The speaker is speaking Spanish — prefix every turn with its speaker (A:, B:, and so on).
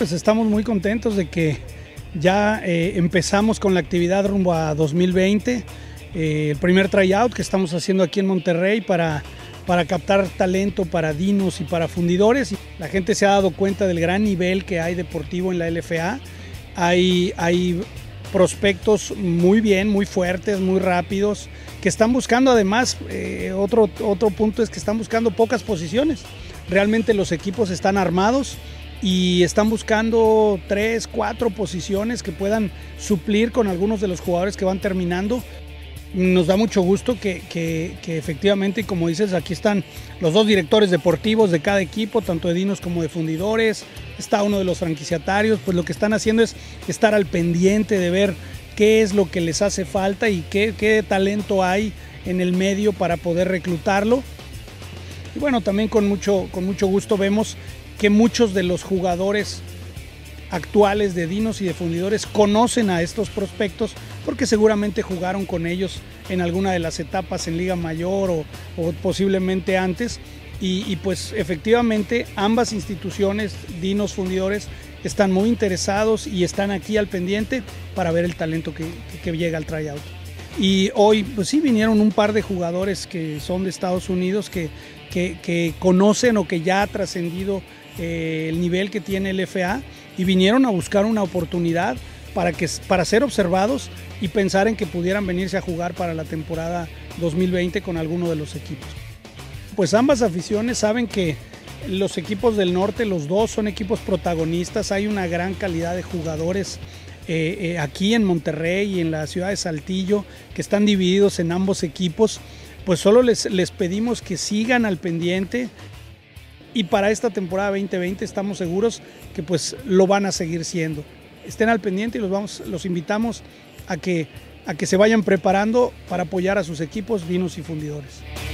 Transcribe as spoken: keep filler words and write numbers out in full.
A: pues estamos muy contentos de que ya eh, empezamos con la actividad rumbo a dos mil veinte, eh, el primer tryout que estamos haciendo aquí en Monterrey para, para captar talento para dinos y para fundidores. La gente se ha dado cuenta del gran nivel que hay deportivo en la L F A, hay, hay prospectos muy bien, muy fuertes, muy rápidos, que están buscando además, eh, otro, otro punto es que están buscando pocas posiciones. Realmente los equipos están armados y están buscando tres, cuatro posiciones que puedan suplir con algunos de los jugadores que van terminando. Nos da mucho gusto que, que, que efectivamente, como dices, aquí están los dos directores deportivos de cada equipo, tanto de dinos como de fundidores, está uno de los franquiciatarios, pues lo que están haciendo es estar al pendiente de ver qué es lo que les hace falta y qué, qué talento hay en el medio para poder reclutarlo. Y bueno, también con mucho, con mucho gusto vemos que muchos de los jugadores actuales de dinos y de fundidores conocen a estos prospectos porque seguramente jugaron con ellos en alguna de las etapas en Liga Mayor o, o posiblemente antes. Y, y pues efectivamente ambas instituciones, dinos, fundidores, están muy interesados y están aquí al pendiente para ver el talento que, que, que llega al tryout. Y hoy pues sí vinieron un par de jugadores que son de Estados Unidos que, que, que conocen o que ya ha trascendido eh, el nivel que tiene el F A y vinieron a buscar una oportunidad para, que, para ser observados y pensar en que pudieran venirse a jugar para la temporada dos mil veinte con alguno de los equipos. Pues ambas aficiones saben que los equipos del norte, los dos son equipos protagonistas, hay una gran calidad de jugadores eh, eh, aquí en Monterrey y en la ciudad de Saltillo que están divididos en ambos equipos, pues solo les, les pedimos que sigan al pendiente y para esta temporada veinte veinte estamos seguros que pues lo van a seguir siendo. Estén al pendiente y los, vamos, los invitamos a que, a que se vayan preparando para apoyar a sus equipos, dinos y fundidores.